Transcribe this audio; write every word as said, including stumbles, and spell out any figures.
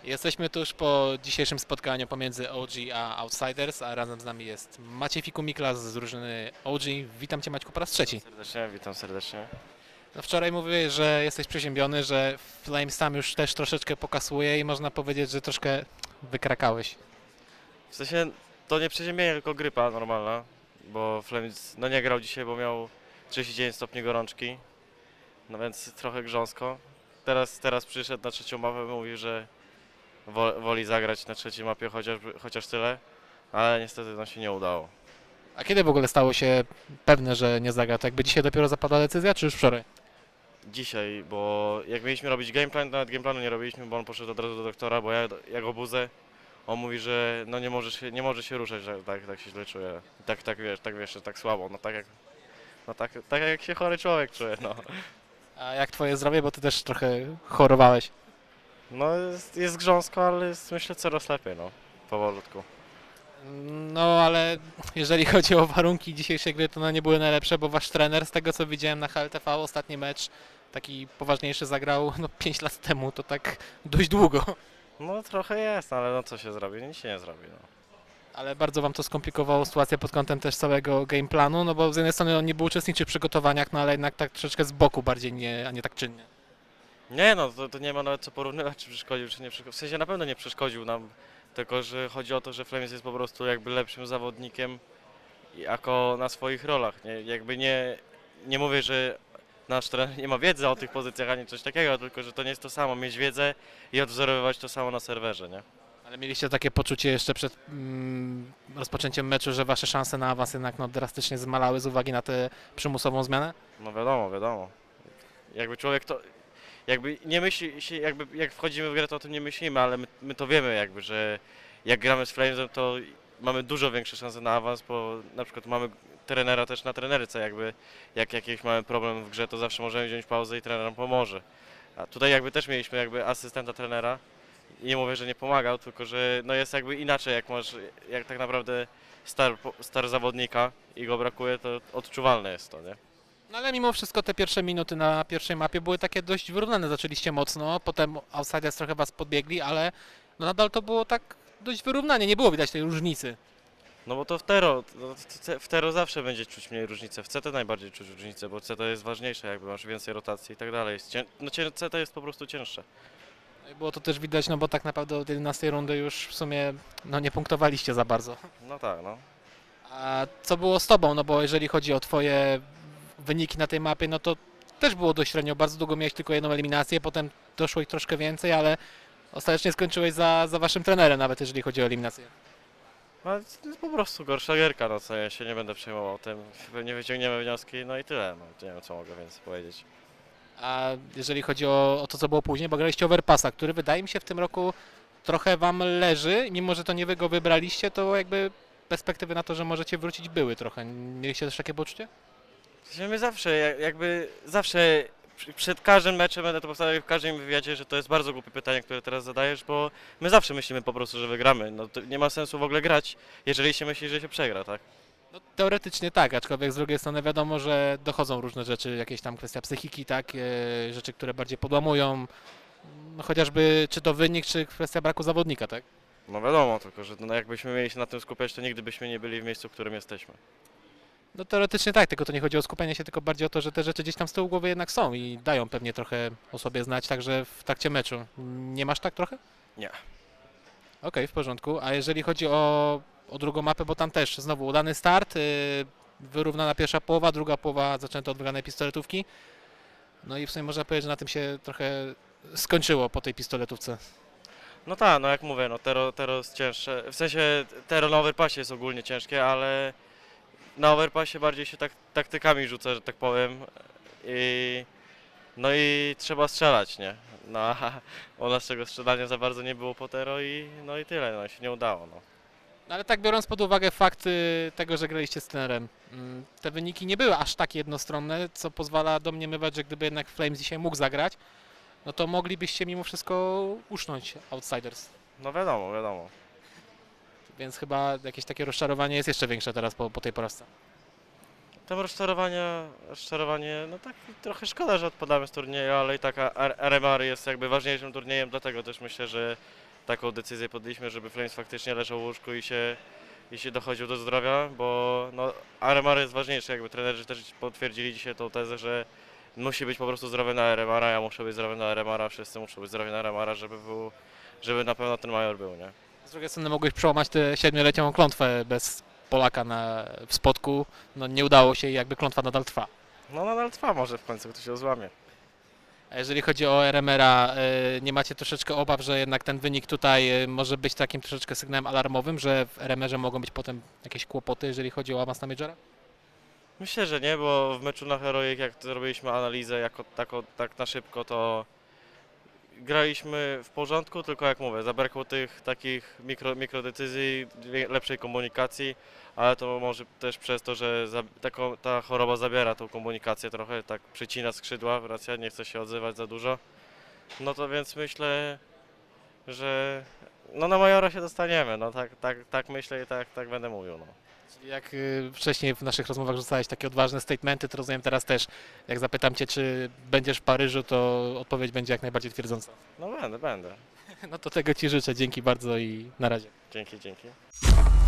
Jesteśmy tuż po dzisiejszym spotkaniu pomiędzy O G a Outsiders, a razem z nami jest Maciej Fiku-Miklas z drużyny O G. Witam Cię, Maćku, po raz trzeci. Serdecznie, witam serdecznie. No wczoraj mówiłeś, że jesteś przeziębiony, że Flames tam już też troszeczkę pokasuje i można powiedzieć, że troszkę wykrakałeś. W sensie to nie przeziębienie, tylko grypa normalna, bo Flames no nie grał dzisiaj, bo miał trzydzieści dziewięć stopni gorączki, no więc trochę grząsko. Teraz, teraz przyszedł na trzecią mapę, mówi, że wo, woli zagrać na trzeciej mapie chociaż, chociaż tyle, ale niestety no się nie udało. A kiedy w ogóle stało się pewne, że nie zagra? To jakby dzisiaj dopiero zapadła decyzja, czy już wczoraj? Dzisiaj, bo jak mieliśmy robić gameplan, to nawet gameplanu nie robiliśmy, bo on poszedł od razu do doktora, bo ja, ja go budzę. On mówi, że no nie może się, nie może się ruszać, że tak, tak się źle czuje. Tak, tak wiesz, tak wiesz, że tak słabo, no tak jak, no tak, tak jak się chory człowiek czuje, no. A jak Twoje zdrowie, bo Ty też trochę chorowałeś? No jest, jest grząsko, ale jest myślę coraz lepiej, no, powolutku. No ale jeżeli chodzi o warunki dzisiejszej gry, to one nie były najlepsze, bo Wasz trener, z tego co widziałem na H L T V, ostatni mecz taki poważniejszy zagrał no pięć lat temu, to tak dość długo. No trochę jest, ale no co się zrobi, nic się nie zrobi, no. Ale bardzo Wam to skomplikowało sytuację pod kątem też całego game planu, no bo z jednej strony on nie był uczestniczy w przygotowaniach, no ale jednak tak troszeczkę z boku bardziej, nie, a nie tak czynnie. Nie no, to, to nie ma nawet co porównywać, czy przeszkodził, czy nie przeszkodził. W sensie na pewno nie przeszkodził nam, tylko że chodzi o to, że Flames jest po prostu jakby lepszym zawodnikiem jako na swoich rolach. Nie, jakby nie, nie mówię, że nasz trener nie ma wiedzy o tych pozycjach ani coś takiego, tylko że to nie jest to samo mieć wiedzę i odwzorowywać to samo na serwerze, nie? Ale mieliście takie poczucie jeszcze przed mm, rozpoczęciem meczu, że Wasze szanse na awans jednak no, drastycznie zmalały z uwagi na tę przymusową zmianę? No wiadomo, wiadomo. Jakby człowiek to, jakby nie myśli się, jakby jak wchodzimy w grę, to o tym nie myślimy, ale my, my to wiemy jakby, że jak gramy z Flamesem, to mamy dużo większe szanse na awans, bo na przykład mamy trenera też na trenerce, jakby jak jakiś mamy problem w grze, to zawsze możemy wziąć pauzę i trener nam pomoże. A tutaj jakby też mieliśmy jakby asystenta trenera i nie mówię, że nie pomagał, tylko że no jest jakby inaczej, jak masz, jak tak naprawdę star, star zawodnika i go brakuje, to odczuwalne jest to, nie? No ale mimo wszystko te pierwsze minuty na pierwszej mapie były takie dość wyrównane. Zaczęliście mocno, potem Outsiders trochę was podbiegli, ale no nadal to było tak dość wyrównanie, nie było widać tej różnicy. No bo to w Tero, no, w w Tero zawsze będzie czuć mniej różnicę, w C T najbardziej czuć różnicę, bo C T jest ważniejsze, jakby masz więcej rotacji i tak dalej. Jest cię... No cię- C T jest po prostu cięższe. No i było to też widać, no bo tak naprawdę od jedenastej rundy już w sumie no nie punktowaliście za bardzo. No tak, no. A co było z tobą? No bo jeżeli chodzi o twoje wyniki na tej mapie, no to też było dość średnio. Bardzo długo miałeś tylko jedną eliminację, potem doszło ich troszkę więcej, ale ostatecznie skończyłeś za, za waszym trenerem, nawet jeżeli chodzi o eliminację. No, ale to jest po prostu gorsza gierka, no co, ja się nie będę przejmował tym. Pewnie wyciągniemy wnioski, no i tyle, no. Nie wiem, co mogę więcej powiedzieć. A jeżeli chodzi o, o to, co było później, bo graliście Overpassa, który wydaje mi się w tym roku trochę wam leży, mimo że to nie wy go wybraliście, to jakby perspektywy na to, że możecie wrócić były trochę. Mieliście też takie poczucie? W sensie my zawsze, jak- jakby zawsze przy- przed każdym meczem będę to powtarzał w każdym wywiadzie, że to jest bardzo głupie pytanie, które teraz zadajesz, bo my zawsze myślimy po prostu, że wygramy. No to nie ma sensu w ogóle grać, jeżeli się myśli, że się przegra, tak? No, teoretycznie tak, aczkolwiek z drugiej strony wiadomo, że dochodzą różne rzeczy, jakieś tam kwestia psychiki, tak, e, rzeczy, które bardziej podłamują, no, chociażby czy to wynik, czy kwestia braku zawodnika, tak? No wiadomo, tylko że no jakbyśmy mieli się na tym skupiać, to nigdy byśmy nie byli w miejscu, w którym jesteśmy. No teoretycznie tak, tylko to nie chodzi o skupienie się, tylko bardziej o to, że te rzeczy gdzieś tam z tyłu głowy jednak są i dają pewnie trochę o sobie znać, także w trakcie meczu. Nie masz tak trochę? Nie. Okej, w porządku. A jeżeli chodzi o, o drugą mapę, bo tam też znowu udany start, yy, wyrównana pierwsza połowa, druga połowa zaczęto od wygranej pistoletówki. No i w sumie można powiedzieć, że na tym się trochę skończyło po tej pistoletówce. No tak, no jak mówię, no Tero, Tero jest cięższe. W sensie Tero na overpassie jest ogólnie ciężkie, ale na overpassie bardziej się tak, taktykami rzuca, że tak powiem. I no i trzeba strzelać, nie? No a u nas tego strzelania za bardzo nie było po Tero i no i tyle, no się nie udało, no. No ale tak biorąc pod uwagę fakt y, tego, że graliście z trenerem, mm, te wyniki nie były aż tak jednostronne, co pozwala domniemywać, że gdyby jednak Flames dzisiaj mógł zagrać, no to moglibyście mimo wszystko usznąć Outsiders. No wiadomo, wiadomo. Więc chyba jakieś takie rozczarowanie jest jeszcze większe teraz po, po tej porażce. Tam rozczarowania, rozczarowanie, no tak trochę szkoda, że odpadamy z turnieju, ale i tak R M R jest jakby ważniejszym turniejem, dlatego też myślę, że taką decyzję podjęliśmy, żeby Flames faktycznie leżał w łóżku i się, i się dochodził do zdrowia, bo no, R M R jest ważniejszy, jakby trenerzy też potwierdzili dzisiaj tą tezę, że musi być po prostu zdrowy na R M R a, ja muszę być zdrowy na R M R a, wszyscy muszą być zdrowi na R M R a, żeby, był, żeby na pewno ten major był, nie? Z drugiej strony mogłeś przełamać tę siedmioletnią klątwę bez Polaka na, w spotku. No nie udało się i jakby klątwa nadal trwa. No nadal trwa, może w końcu ktoś się złamie. A jeżeli chodzi o R M R a, y, nie macie troszeczkę obaw, że jednak ten wynik tutaj y, może być takim troszeczkę sygnałem alarmowym, że w R M R ze mogą być potem jakieś kłopoty, jeżeli chodzi o awans na Majora? Myślę, że nie, bo w meczu na Heroic, jak zrobiliśmy analizę jako, tako, tak na szybko, to graliśmy w porządku, tylko jak mówię, zabrakło tych takich mikro, mikrodecyzji, wie- lepszej komunikacji, ale to może też przez to, że za, taką, ta choroba zabiera tą komunikację trochę, tak przycina skrzydła, racja, nie chce się odzywać za dużo. No to więc myślę, że no na Majora się dostaniemy, no tak, tak, tak myślę i tak, tak będę mówił. No. Czyli jak y, wcześniej w naszych rozmowach rzucałeś takie odważne statementy, to rozumiem teraz też, jak zapytam Cię, czy będziesz w Paryżu, to odpowiedź będzie jak najbardziej twierdząca. No będę, będę. No to tego Ci życzę, dzięki bardzo i na razie. Dzięki, dzięki.